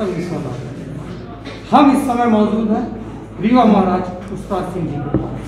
सब विश्वनाथ। हम इस समय मौजूद हैं रीवा महाराज पुष्पराज सिंह जी के पास।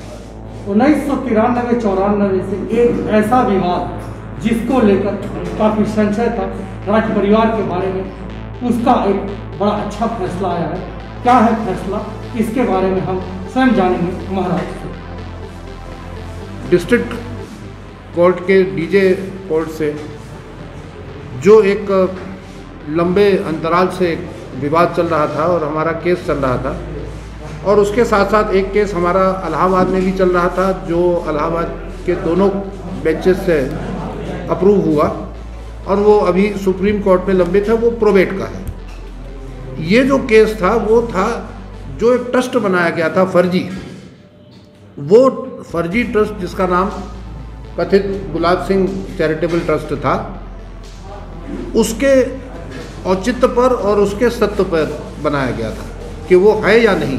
1993-94 से एक ऐसा विवाद जिसको लेकर काफ़ी संशय था राज परिवार के बारे में, उसका एक बड़ा अच्छा फैसला आया है। क्या है फैसला, इसके बारे में हम स्वयं जानेंगे महाराज से। डिस्ट्रिक्ट कोर्ट के डीजे कोर्ट से जो एक लंबे अंतराल से विवाद चल रहा था और हमारा केस चल रहा था, और उसके साथ साथ एक केस हमारा इलाहाबाद में भी चल रहा था जो इलाहाबाद के दोनों बेंचेस से अप्रूव हुआ और वो अभी सुप्रीम कोर्ट में लंबित है, वो प्रोबेट का है। ये जो केस था वो था जो एक ट्रस्ट बनाया गया था फर्जी, वो फर्जी ट्रस्ट जिसका नाम कथित गुलाब सिंह चैरिटेबल ट्रस्ट था, उसके औचित्य पर और उसके सत्य पर बनाया गया था कि वो है या नहीं।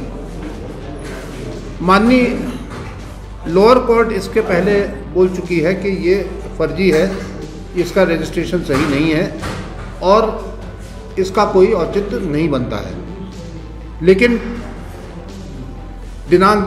माननीय लोअर कोर्ट इसके पहले बोल चुकी है कि ये फर्जी है, इसका रजिस्ट्रेशन सही नहीं है और इसका कोई औचित्य नहीं बनता है। लेकिन दिनांक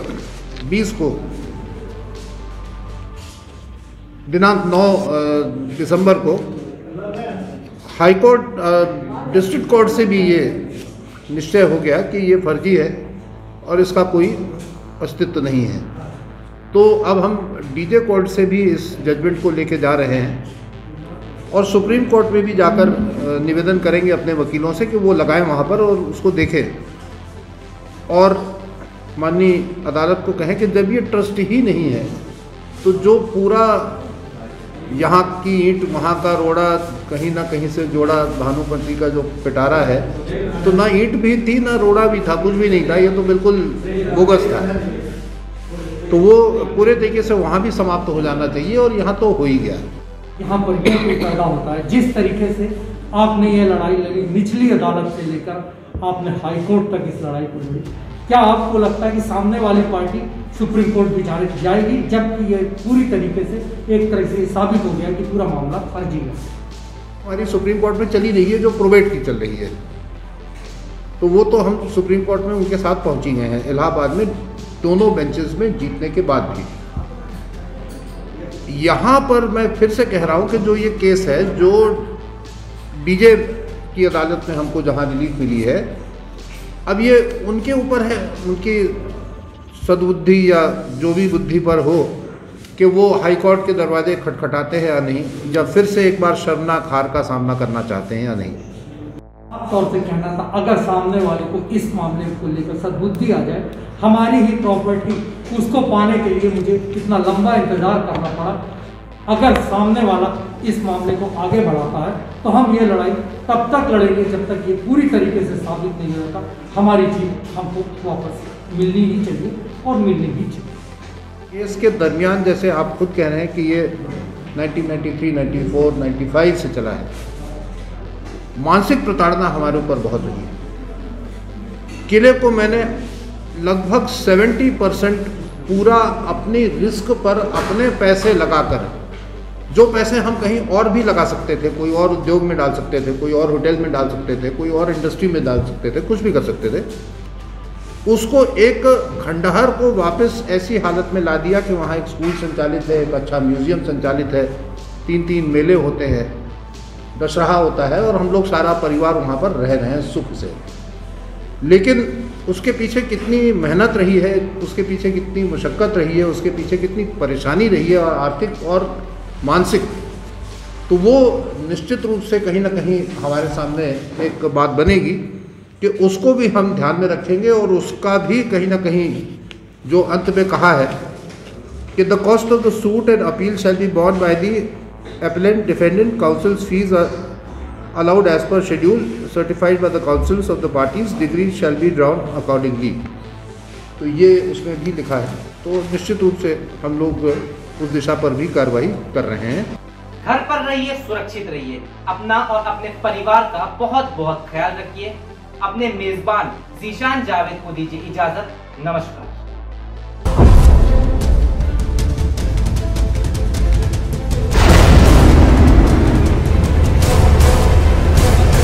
9 दिसंबर को हाई कोर्ट डिस्ट्रिक्ट कोर्ट से भी ये निश्चय हो गया कि ये फर्जी है और इसका कोई अस्तित्व नहीं है। तो अब हम डीजे कोर्ट से भी इस जजमेंट को लेके जा रहे हैं और सुप्रीम कोर्ट में भी जाकर निवेदन करेंगे अपने वकीलों से कि वो लगाएं वहाँ पर और उसको देखें और माननीय अदालत को कहें कि जब ये ट्रस्ट ही नहीं है तो जो पूरा यहाँ की ईंट वहाँ का रोड़ा कहीं ना कहीं से जोड़ा भानुपंथी का जो पिटारा है, तो ना ईंट भी थी ना रोड़ा भी था, कुछ भी नहीं था, ये तो बिल्कुल बोगस था। तो वो पूरे तरीके से वहाँ भी समाप्त हो जाना चाहिए और यहाँ तो हो ही गया। यहाँ पर ये पैदा होता है जिस तरीके से आपने ये लड़ाई लड़ी, निचली अदालत से लेकर आपने हाई कोर्ट तक इस लड़ाई को लड़ी, क्या आपको लगता है कि सामने वाली पार्टी सुप्रीम कोर्ट भी जाएगी, जबकि ये पूरी तरीके से एक तरह से साबित हो गया कि पूरा मामला फर्जी है? हमारी सुप्रीम कोर्ट में चली रही है जो प्रोबेट की चल रही है, तो वो तो हम सुप्रीम कोर्ट में उनके साथ पहुंची गए हैं इलाहाबाद में दोनों बेंचेस में जीतने के बाद भी। यहाँ पर मैं फिर से कह रहा हूँ कि जो ये केस है जो डीजे की अदालत में हमको जहाँ रिलीफ मिली है, अब ये उनके ऊपर है, उनकी सद्बुद्धि या जो भी बुद्धि पर हो कि वो हाई कोर्ट के दरवाजे खटखटाते हैं या नहीं, जब फिर से एक बार शर्मनाक हार का सामना करना चाहते हैं या नहीं। तौर से कहना था अगर सामने वाले को इस मामले को लेकर सद्बुद्धि आ जाए, हमारी ही प्रॉपर्टी उसको पाने के लिए मुझे कितना लंबा इंतजार करना पड़ा, अगर सामने वाला इस मामले को आगे बढ़ाता है तो हम ये लड़ाई तब तक लड़ेंगे जब तक ये पूरी तरीके से साबित नहीं हो जाता। हमारी जीत हमको वापस मिलनी ही चाहिए और मिलनी ही चाहिए। केस के दरमियान जैसे आप खुद कह रहे हैं कि ये 1993, 94, 95 से चला है, मानसिक प्रताड़ना हमारे ऊपर बहुत हुई है। किले को मैंने लगभग 70% पूरा अपनी रिस्क पर अपने पैसे लगाकर, जो पैसे हम कहीं और भी लगा सकते थे, कोई और उद्योग में डाल सकते थे, कोई और होटल में डाल सकते थे, कोई और इंडस्ट्री में डाल सकते थे, कुछ भी कर सकते थे, उसको एक खंडहर को वापस ऐसी हालत में ला दिया कि वहाँ एक स्कूल संचालित है, एक अच्छा म्यूज़ियम संचालित है, 3-3 मेले होते हैं, दशहरा होता है और हम लोग सारा परिवार वहाँ पर रह रहे हैं सुख से। लेकिन उसके पीछे कितनी मेहनत रही है, उसके पीछे कितनी मशक्क़त रही है, उसके पीछे कितनी परेशानी रही है, और आर्थिक और मानसिक, तो वो निश्चित रूप से कहीं ना कहीं हमारे सामने एक बात बनेगी कि उसको भी हम ध्यान में रखेंगे और उसका भी कहीं ना कहीं जो अंत में कहा है कि the cost of the suit and appeal shall be borne by the appellant defendant counsels fees are allowed as per schedule certified by the counsels of the parties, degree shall be drawn accordingly। तो ये उसमें भी लिखा है, तो निश्चित रूप से हम लोग उस दिशा पर भी कार्रवाई कर रहे हैं। घर पर रहिए, सुरक्षित रहिए, अपना और अपने परिवार का बहुत बहुत ख्याल रखिए। अपने मेजबान जीशान जावेद को दीजिए इजाजत। नमस्कार।